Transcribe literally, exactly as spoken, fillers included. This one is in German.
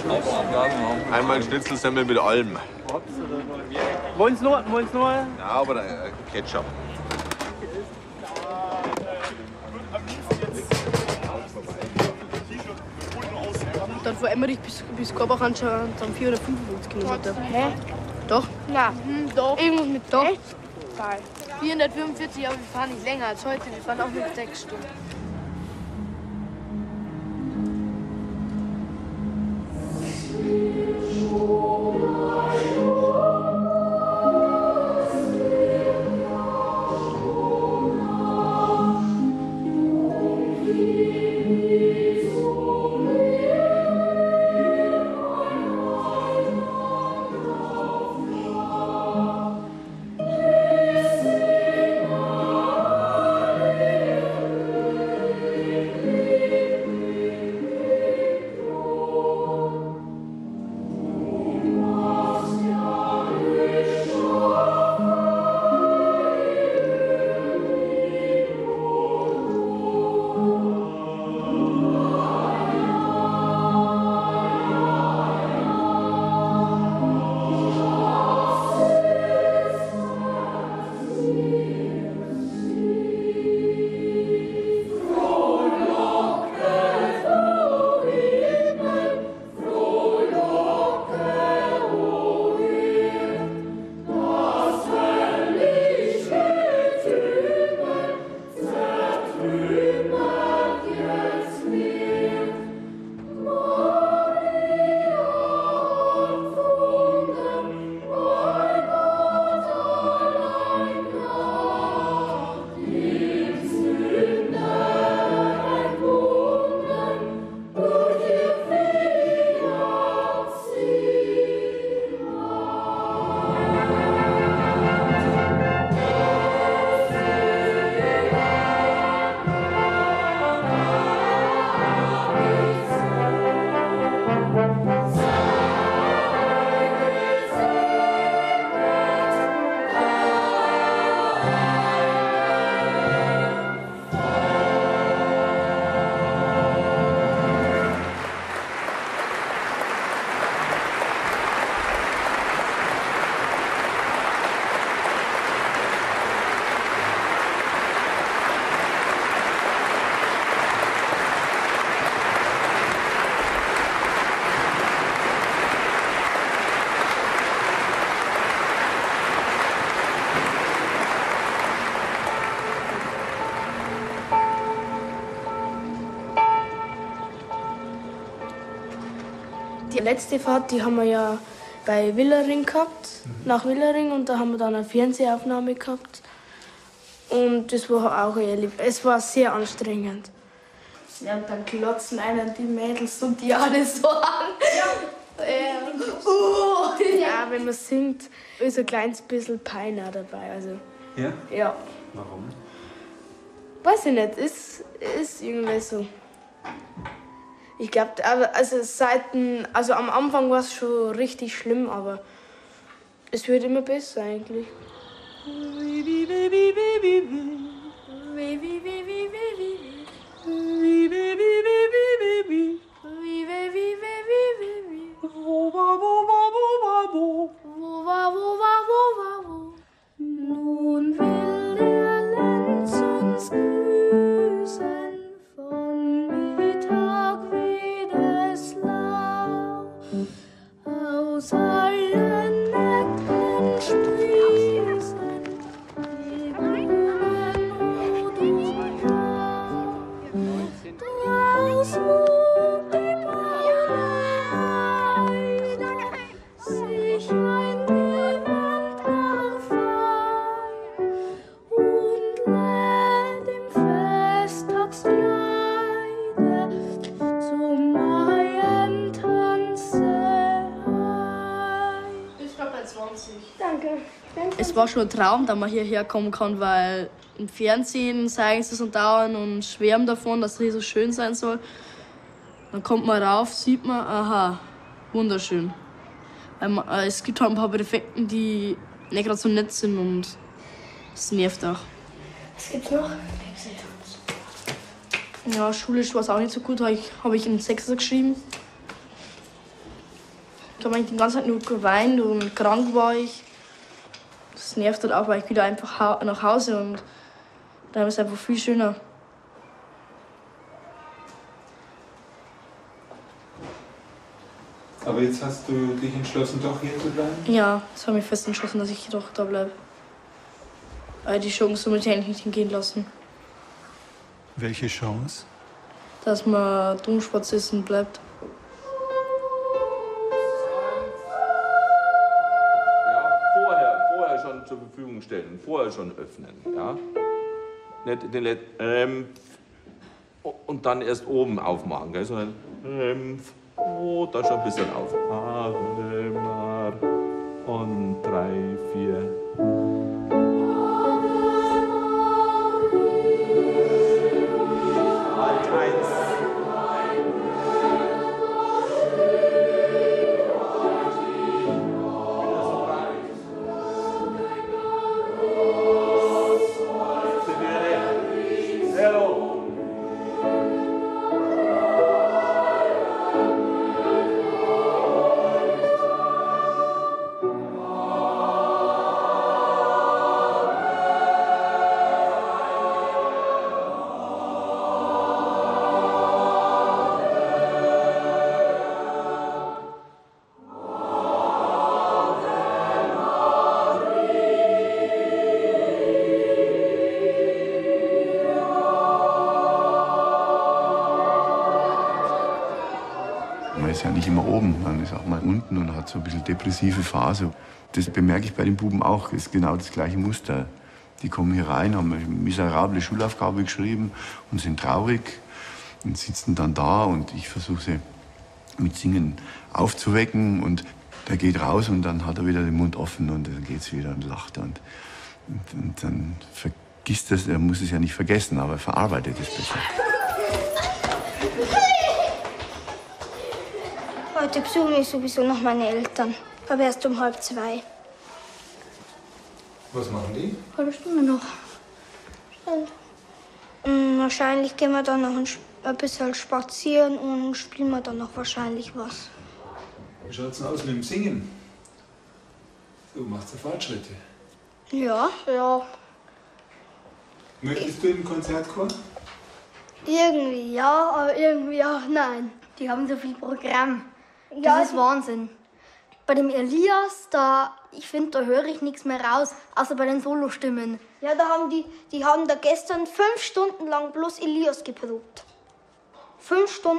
Einmal ein Schnitzelsemmel mit allem. Wollen Sie noch? Wollen Sie noch? Ja, aber äh, Ketchup. Dort, wo Emmerich bis, bis Korbach anschauen, dann vierhundertfünfundfünfzig Kilometer. Hä? Doch? Na, hm, doch. Irgendwas mit Doch. Echt? vierhundertfünfundvierzig, aber wir fahren nicht länger als heute. Wir fahren auch nur sechs Stunden. Die letzte Fahrt, die haben wir ja bei Willering gehabt, nach Willering, und da haben wir dann eine Fernsehaufnahme gehabt. Und das war auch ehrlich, es war sehr anstrengend. Ja, und dann klotzen einen die Mädels und die alle so an. Ja, äh, uh, ja wenn man singt, ist ein kleines bisschen Pein auch dabei. Also, Ja? ja. Warum? Weiß ich nicht, ist, ist irgendwie so. Ich glaube, also, seit dem, also am Anfang war es schon richtig schlimm, aber es wird immer besser eigentlich. Nun will der Lenz uns grüßen, von Mittag Wiedeslau, aus allen Ecken sprießen die Blumen rot und blau. Draußen wo die braune Heide sich ein Gewand erfreut und lädt im Festtagskleide zum Maientanze ein. Ich glaube bei zwanzig. Danke. Es war schon ein Traum, dass man hierher kommen kann, weil im Fernsehen zeigen sie es und dauern und schwärmen davon, dass es hier so schön sein soll. Dann kommt man rauf, sieht man, aha, wunderschön. Weil man, äh, es gibt halt ein paar Präfekten, die nicht gerade so nett sind und es nervt auch. Was gibt's noch? Ja, schulisch war es auch nicht so gut, habe ich, hab ich in Sechser geschrieben. Ich habe eigentlich die ganze Zeit nur geweint und krank war ich. Das nervt halt auch, weil ich wieder einfach nach Hause und dann ist es einfach viel schöner. Aber jetzt hast du dich entschlossen, doch hier zu bleiben? Ja, jetzt habe ich fest entschlossen, dass ich doch da bleibe. Weil die Chance möchte ich eigentlich nicht hingehen lassen. Welche Chance? Dass man Domspatzisten bleibt. Ja, vorher, vorher schon zur Verfügung stellen, vorher schon öffnen. Ja? Nicht den Let ähm, und dann erst oben aufmachen, gell? Sondern ähm, oh, da schon ein bisschen auf. Und drei, vier. Man ist ja nicht immer oben, man ist auch mal unten und hat so ein bisschen depressive Phase. Das bemerke ich bei den Buben auch, das ist genau das gleiche Muster. Die kommen hier rein, haben eine miserable Schulaufgabe geschrieben und sind traurig und sitzen dann da und ich versuche sie mit Singen aufzuwecken und der geht raus und dann hat er wieder den Mund offen und dann geht's wieder und lacht und, und, und dann vergisst es, er muss es ja nicht vergessen, aber er verarbeitet es besser. Heute besuchen ich sowieso noch meine Eltern, aber erst um halb zwei. Was machen die? Halbe Stunde noch. Mm, wahrscheinlich gehen wir dann noch ein, ein bisschen spazieren und spielen wir dann noch wahrscheinlich was. Wie schaut's denn aus mit dem Singen? Du machst ja Fortschritte. Ja, ja. Möchtest du im Konzertchor? Irgendwie ja, aber irgendwie auch nein. Die haben so viel Programm. Ja, Das ist Wahnsinn. Bei dem Elias, da, ich finde, da höre ich nichts mehr raus, außer bei den Solostimmen. Ja, da haben die, die haben da gestern fünf Stunden lang bloß Elias geprobt. Fünf Stunden.